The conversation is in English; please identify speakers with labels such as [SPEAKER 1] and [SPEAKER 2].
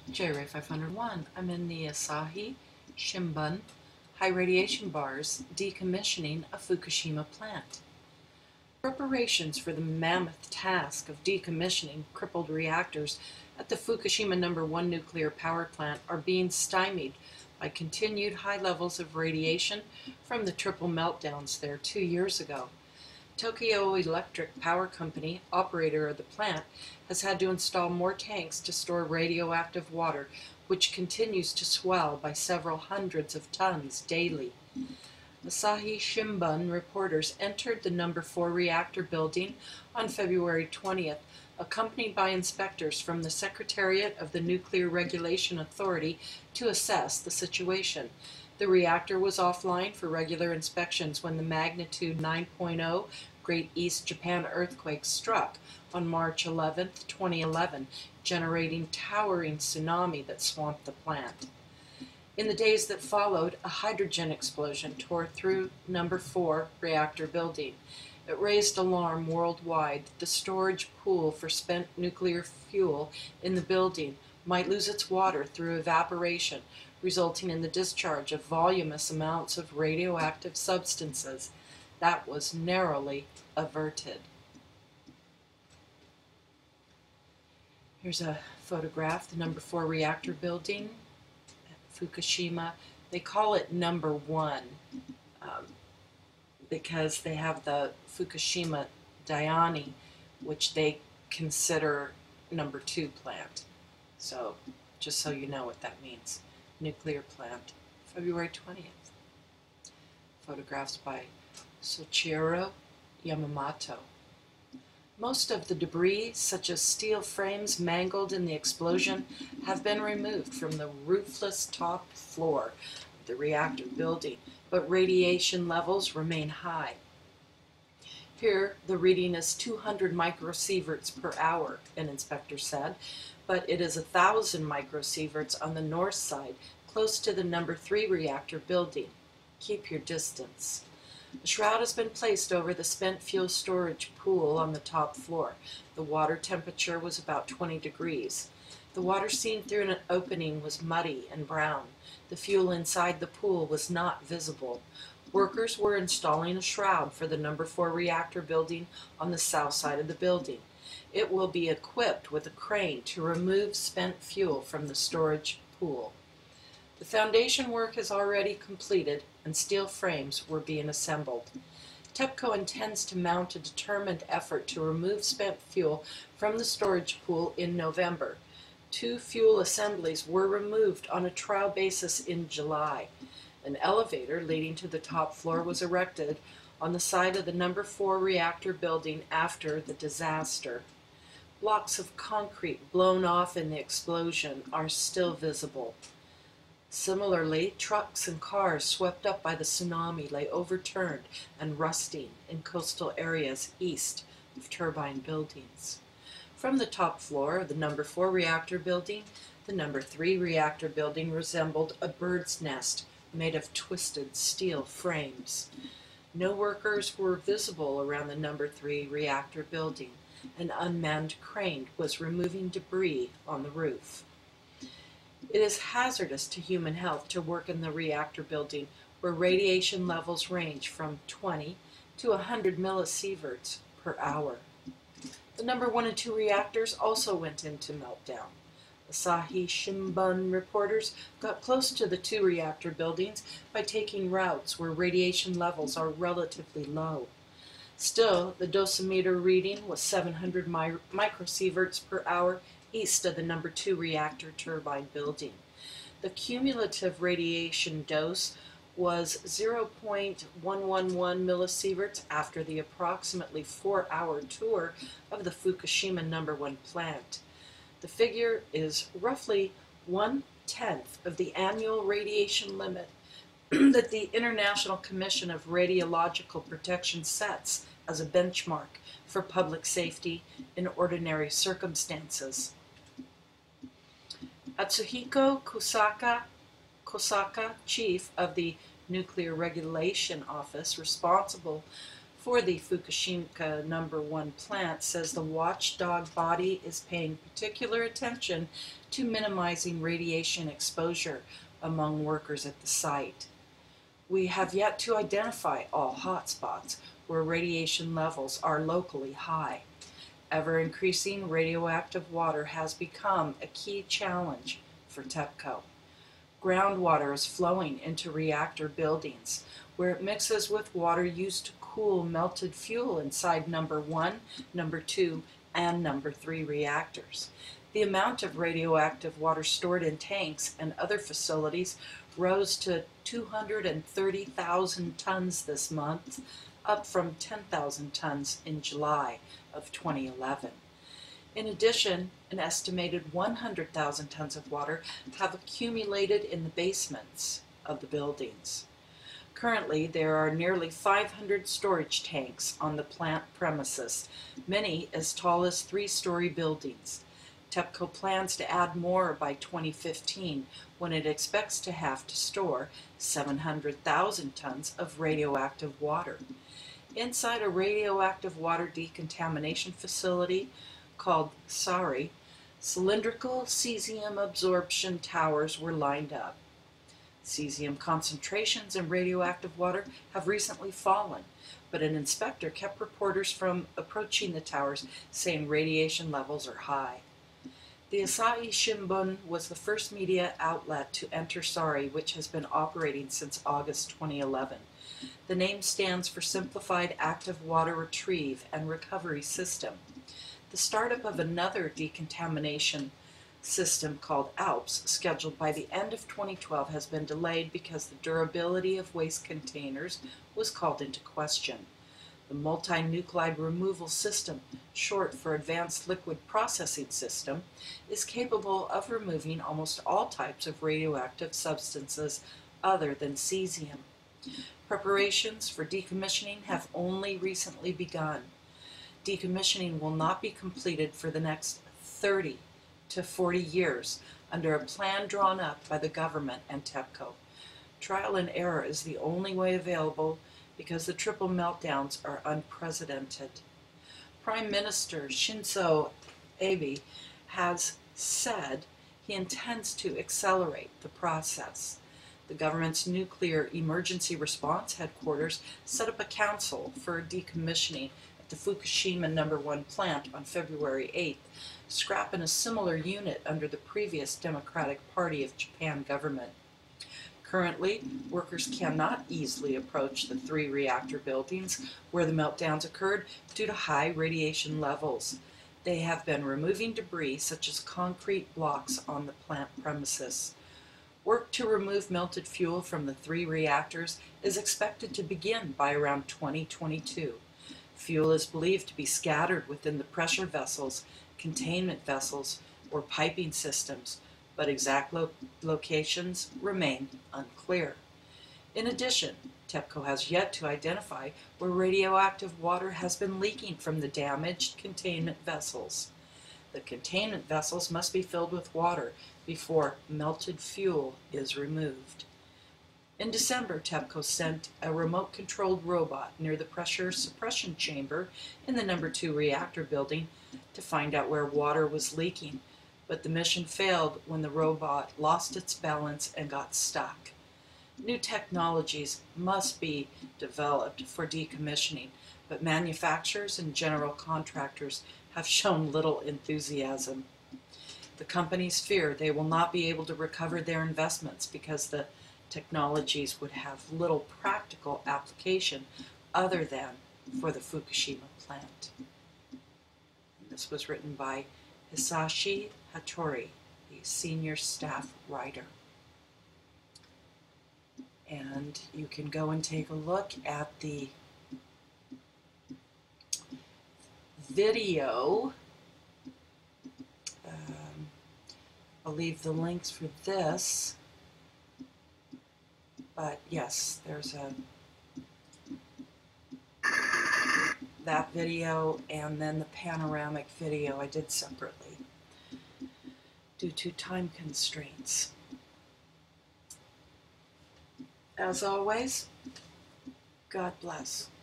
[SPEAKER 1] JRay 501. I'm in the Asahi Shimbun high radiation bars decommissioning a Fukushima plant. Preparations for the mammoth task of decommissioning crippled reactors at the Fukushima No. 1 nuclear power plant are being stymied by continued high levels of radiation from the triple meltdowns there 2 years ago. Tokyo Electric Power Company, operator of the plant, has had to install more tanks to store radioactive water, which continues to swell by several hundreds of tons daily. Asahi Shimbun reporters entered the No. 4 reactor building on February 20th, accompanied by inspectors from the Secretariat of the Nuclear Regulation Authority to assess the situation. The reactor was offline for regular inspections when the magnitude 9.0 Great East Japan earthquake struck on March 11, 2011, generating towering tsunami that swamped the plant. In the days that followed, a hydrogen explosion tore through No. 4 reactor building. It raised alarm worldwide. The storage pool for spent nuclear fuel in the building might lose its water through evaporation, resulting in the discharge of voluminous amounts of radioactive substances. That was narrowly averted. Here's a photograph, the No. 4 reactor building at Fukushima. They call it No. 1 because they have the Fukushima Daiani, which they consider No. 2 plant. So, just so you know what that means. Nuclear plant, February 20th. Photographs by Soichiro Yamamoto. Most of the debris, such as steel frames mangled in the explosion, have been removed from the roofless top floor of the reactor building, but radiation levels remain high. Here, the reading is 200 microsieverts per hour, an inspector said, but it is 1,000 microsieverts on the north side, close to the No. 3 reactor building. Keep your distance. A shroud has been placed over the spent fuel storage pool on the top floor. The water temperature was about 20 degrees. The water seen through an opening was muddy and brown. The fuel inside the pool was not visible. Workers were installing a shroud for the No. 4 reactor building on the south side of the building. It will be equipped with a crane to remove spent fuel from the storage pool. The foundation work is already completed and steel frames were being assembled. TEPCO intends to mount a determined effort to remove spent fuel from the storage pool in November. 2 fuel assemblies were removed on a trial basis in July. An elevator leading to the top floor was erected on the side of the No. 4 reactor building after the disaster. Blocks of concrete blown off in the explosion are still visible. Similarly, trucks and cars swept up by the tsunami lay overturned and rusting in coastal areas east of turbine buildings. From the top floor of the No. 4 reactor building, the No. 3 reactor building resembled a bird's nest made of twisted steel frames. No workers were visible around the No. 3 reactor building. An unmanned crane was removing debris on the roof. It is hazardous to human health to work in the reactor building, where radiation levels range from 20 to 100 millisieverts per hour. The No. 1 and 2 reactors also went into meltdown. Asahi Shimbun reporters got close to the 2 reactor buildings by taking routes where radiation levels are relatively low. Still, the dosimeter reading was 700 microsieverts per hour east of the No. 2 reactor turbine building. The cumulative radiation dose was 0.111 millisieverts after the approximately 4-hour tour of the Fukushima No. 1 plant. The figure is roughly 1/10 of the annual radiation limit that the International Commission of Radiological Protection sets as a benchmark for public safety in ordinary circumstances. Atsuhiko Kosaka, chief of the Nuclear Regulation Office responsible for the Fukushima No. plant says the watchdog body is paying particular attention to minimizing radiation exposure among workers at the site. We have yet to identify all hotspots where radiation levels are locally high. Ever-increasing radioactive water has become a key challenge for TEPCO. Groundwater is flowing into reactor buildings, where it mixes with water used to cool melted fuel inside number 1, number 2, and number 3 reactors. The amount of radioactive water stored in tanks and other facilities rose to 230,000 tons this month, up from 10,000 tons in July of 2011. In addition, an estimated 100,000 tons of water have accumulated in the basements of the buildings. Currently, there are nearly 500 storage tanks on the plant premises, many as tall as 3-story buildings. TEPCO plans to add more by 2015, when it expects to have to store 700,000 tons of radioactive water. Inside a radioactive water decontamination facility called Asahi, cylindrical cesium absorption towers were lined up. Cesium concentrations in radioactive water have recently fallen, but an inspector kept reporters from approaching the towers, saying radiation levels are high. The Asahi Shimbun was the first media outlet to enter Asahi, which has been operating since August 2011. The name stands for Simplified Active Water Retrieve and Recovery System. The startup of another decontamination system called ALPS, scheduled by the end of 2012, has been delayed because the durability of waste containers was called into question. The multi-nuclide removal system, short for Advanced Liquid Processing System, is capable of removing almost all types of radioactive substances other than cesium. Preparations for decommissioning have only recently begun. Decommissioning will not be completed for the next 30 to 40 years under a plan drawn up by the government and TEPCO. Trial and error is the only way available because the triple meltdowns are unprecedented. Prime Minister Shinzo Abe has said he intends to accelerate the process. The government's Nuclear Emergency Response Headquarters set up a council for decommissioning at the Fukushima No. plant on February 8th, scrapping a similar unit under the previous Democratic Party of Japan government. Currently, workers cannot easily approach the 3 reactor buildings where the meltdowns occurred due to high radiation levels. They have been removing debris such as concrete blocks on the plant premises. Work to remove melted fuel from the 3 reactors is expected to begin by around 2022. Fuel is believed to be scattered within the pressure vessels, containment vessels, or piping systems, but exact locations remain unclear. In addition, TEPCO has yet to identify where radioactive water has been leaking from the damaged containment vessels. The containment vessels must be filled with water before melted fuel is removed. In December, TEPCO sent a remote-controlled robot near the pressure suppression chamber in the No. 2 reactor building to find out where water was leaking, but the mission failed when the robot lost its balance and got stuck. New technologies must be developed for decommissioning, but manufacturers and general contractors have shown little enthusiasm. The companies fear they will not be able to recover their investments because the technologies would have little practical application other than for the Fukushima plant. This was written by Hisashi Hattori, the senior staff writer. And you can go and take a look at the video. I'll leave the links for this. But yes, there's that video and then the panoramic video I did separately due to time constraints. As always, God bless.